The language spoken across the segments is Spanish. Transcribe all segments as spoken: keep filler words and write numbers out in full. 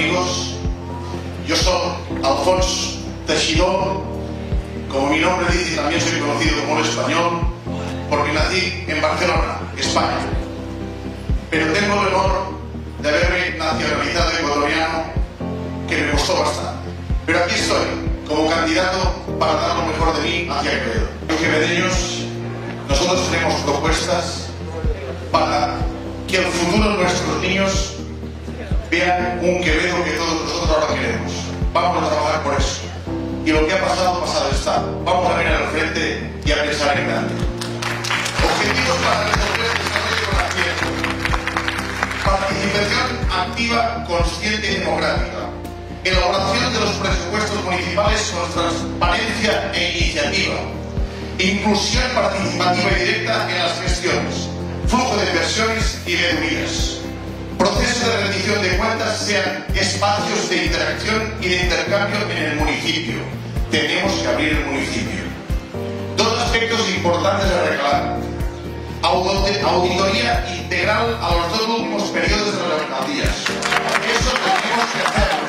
amigos, yo soy Alfons Teixidó. Como mi nombre dice, también soy conocido como el español, porque nací en Barcelona, España. Pero tengo el honor de haberme nacionalizado ecuatoriano, que me costó bastante. Pero aquí estoy, como candidato para dar lo mejor de mí hacia Quevedo. Los quevedeños, nosotros tenemos propuestas para que el futuro de nuestros niños vean un Quevedo que todos nosotros ahora queremos. Vamos a trabajar por eso. Y lo que ha pasado, pasado está. Vamos a mirar al frente y a pensar en grande. Objetivos para resolver el desarrollo con acierto. Participación activa, consciente y democrática. Elaboración de los presupuestos municipales con transparencia e iniciativa. Inclusión participativa y directa en las gestiones. Flujo de inversiones y veedurías. Proceso de rendición de cuentas sean espacios de interacción y de intercambio en el municipio. Tenemos que abrir el municipio. Dos aspectos importantes de reclamar. Auditoría integral a los dos últimos periodos de las alcaldías. Eso tenemos que hacerlo.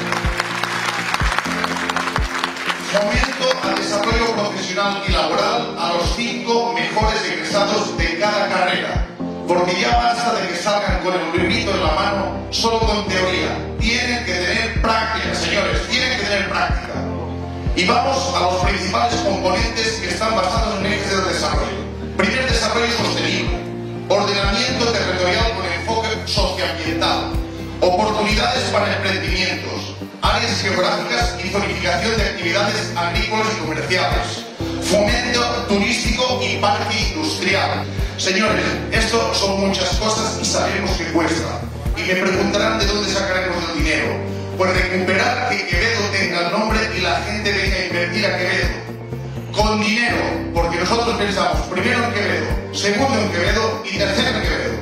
Fomento al desarrollo profesional y laboral a los cinco mejores egresados de cada carrera. Porque ya basta de que salgan con el librito en la mano solo con teoría. Tienen que tener práctica, señores, tienen que tener práctica. Y vamos a los principales componentes que están basados en ejes de desarrollo. Primer, desarrollo sostenible. Ordenamiento territorial con enfoque socioambiental. Oportunidades para emprendimientos. Áreas geográficas y zonificación de actividades agrícolas y comerciales. Fomento turístico y parque industrial. Señores, esto son muchas cosas y sabemos que cuesta. Y me preguntarán de dónde sacaremos el dinero. Pues recuperar que Quevedo tenga el nombre y la gente venga a invertir a Quevedo. Con dinero, porque nosotros pensamos primero en Quevedo, segundo en Quevedo y tercero en Quevedo.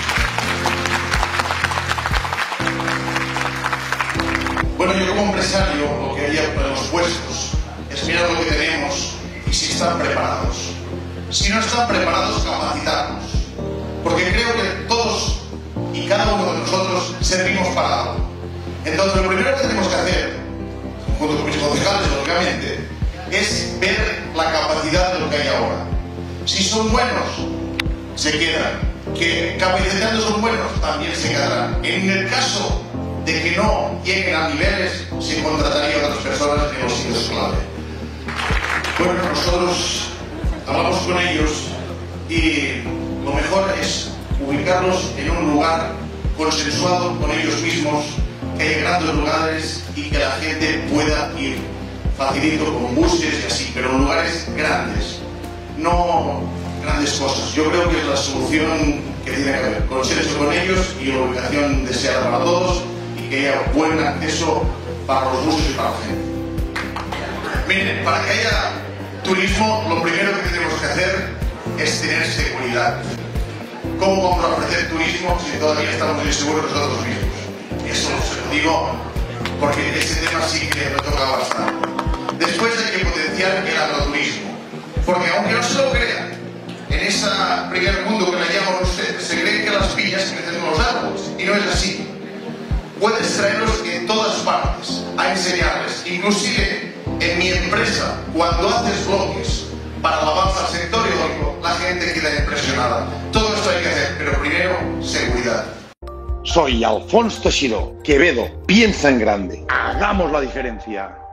Bueno, yo como empresario lo que haría para los puestos es mirar lo que tenemos y si están preparados. Si no están preparados, capacitarnos. Porque creo que todos y cada uno de nosotros servimos para algo. Entonces, lo primero que tenemos que hacer, junto con mis concejales, lógicamente, es ver la capacidad de lo que hay ahora. Si son buenos, se quedan. Que capacitando son buenos, también se quedarán. En el caso de que no lleguen a niveles, se contrataría a otras personas en los sitios clave. Bueno, nosotros hablamos con ellos y lo mejor es ubicarlos en un lugar consensuado con ellos mismos, que haya grandes lugares y que la gente pueda ir facilito con buses y así, pero en lugares grandes, no grandes cosas. Yo creo que es la solución que tiene que haber, consenso con ellos y la ubicación deseada para todos y que haya buen acceso para los buses y para la gente. Miren, para que haya turismo, lo primero que tenemos que hacer es tener seguridad. ¿Cómo vamos a ofrecer turismo si todavía estamos inseguros nosotros mismos? Y eso se lo digo porque ese tema sí que me toca bastante. Después hay que potenciar el agroturismo, porque aunque no se lo crean, en ese primer mundo que le llaman ustedes, se creen que las piñas crecen en los árboles, y no es así. Puedes traerlos en todas partes a enseñarles, inclusive en mi empresa, cuando haces bloques para la avanza al sector eólico, la gente queda impresionada. Todo esto hay que hacer, pero primero, seguridad. Soy Alfons Teixidó. Quevedo, piensa en grande. Hagamos la diferencia.